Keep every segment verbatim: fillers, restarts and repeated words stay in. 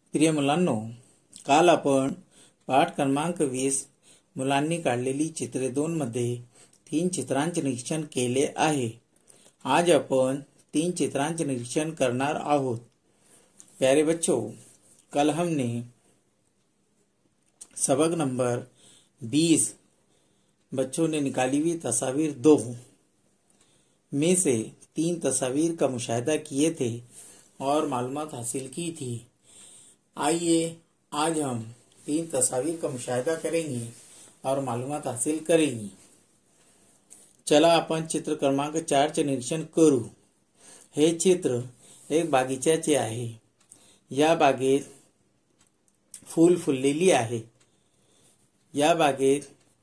प्रिय मुलांनो, काल आपण पाठ क्रमांक वीस मुलांनी काढलेली चित्रे दोन मध्ये तीन चित्रांचे निरीक्षण केले आहे। आज आपण तीन चित्रांचे निरीक्षण करणार आहोत। प्यारे बच्चों, कल हमने सबक नंबर बीस बच्चों ने निकाली हुई तस्वीर दो में से तीन तस्वीर का मुशाहिदा किए थे और मालूमात हासिल की थी। आइए आज हम तीन तस्वीर का मुशाहिदा करेंगे और मालूमात हासिल करेंगे। चला आपण चित्र क्रमांक चार चे निरीक्षण करू। हे चित्र एक बागीच्याचे आहे। या बागेत फूल फुललेली आहे। या बागेत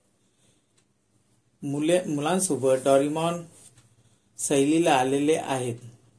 मुले मुलांसोबत डोरेमॉन सहलीला आलेले आहेत।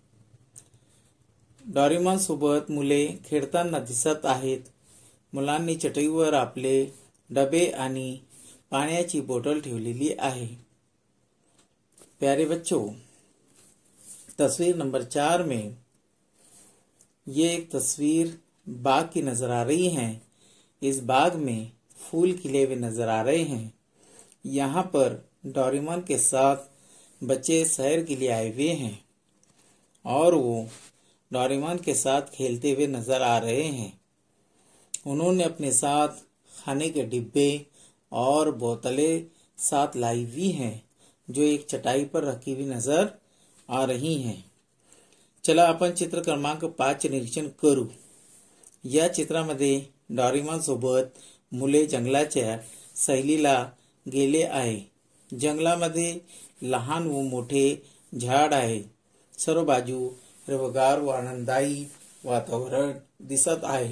डोरेमॉन सोबत मुले खेळताना दिसत आहेत। मुलांनी चटईवर आपले डबे आणि पाण्याची बोतल ठेवलेली आहे। प्यारे बच्चों, तस्वीर नंबर चार में ये एक तस्वीर बाग की नजर आ रही है। इस बाग में फूल खिले हुए नजर आ रहे हैं। यहाँ पर डोरेमॉन के साथ बच्चे सैर के लिए आए हुए हैं और वो डोरेमॉन के साथ खेलते हुए नजर आ रहे हैं। उन्होंने अपने साथ खाने के डिब्बे और बोतलें साथ लाई हुई हैं जो एक चटाई पर रखी हुई नजर आ रही हैं। चला आपण चित्र क्रमांक पाच निरीक्षण करू। या चित्रामध्ये डोरेमॉन सोबत मुले जंगलाच्या सहलीला गेले आहे। जंगलामध्ये लहान व मोठे झाड आहे। सर्व बाजू हिरवगार व आनंददायी वातावरण दिसत आहे।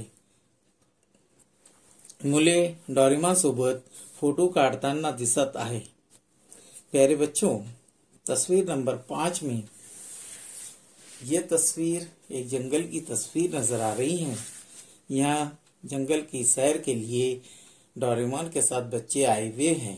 मुले डोरेमॉन सोबत फोटो काढताना दिसत आहे। प्यारे बच्चों, तस्वीर नंबर पाँच में ये तस्वीर एक जंगल की तस्वीर नजर आ रही है। यहाँ जंगल की सैर के लिए डोरेमॉन के साथ बच्चे आए हुए हैं।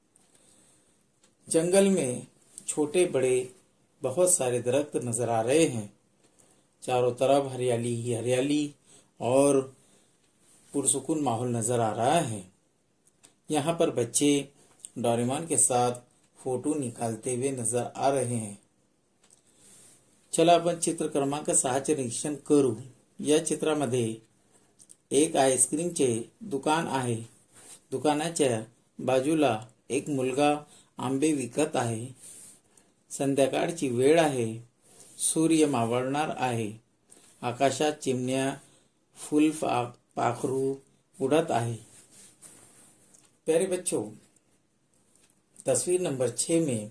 जंगल में छोटे बड़े बहुत सारे दरख्त नजर आ रहे हैं। चारों तरफ हरियाली ही हरियाली और पुरसुकून माहौल नजर आ रहा है। यहाँ पर बच्चे डोरेमॉन के साथ फोटो निकालते हुए नजर आ रहे हैं। चला आपण चित्र क्रमांक सहा चे निरीक्षण करू। या चित्रामध्ये एक आईस्क्रीमचे दुकान आहे। दुकानाच्या बाजूला एक मुलगा आंबे विकत आहे। संध्याकाळची वेळ आहे। सूर्य मावळणार आहे। आकाशात चिमण्या फूल पाखरू उड़त आहे। प्यारे बच्चों, तस्वीर नंबर छह में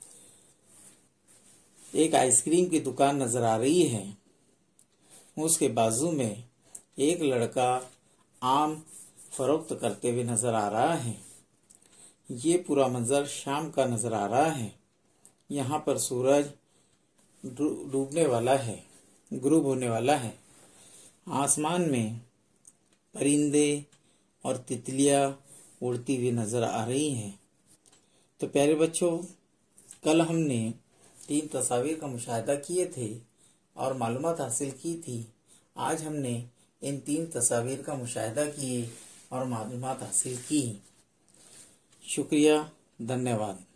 एक आइसक्रीम की दुकान नजर आ रही है। उसके बाजू में एक लड़का आम फरोख्त करते हुए नजर आ रहा है। ये पूरा मंजर शाम का नजर आ रहा है। यहाँ पर सूरज डूबने वाला है, गुरूब होने वाला है। आसमान में परिंदे और तितलियां उड़ती हुई नजर आ रही हैं। तो प्यारे बच्चों, कल हमने तीन तस्वीर का मुशाहिदा किए थे और मालूमात हासिल की थी। आज हमने इन तीन तस्वीर का मुशाहिदा किए और मालूमात हासिल की। शुक्रिया, धन्यवाद।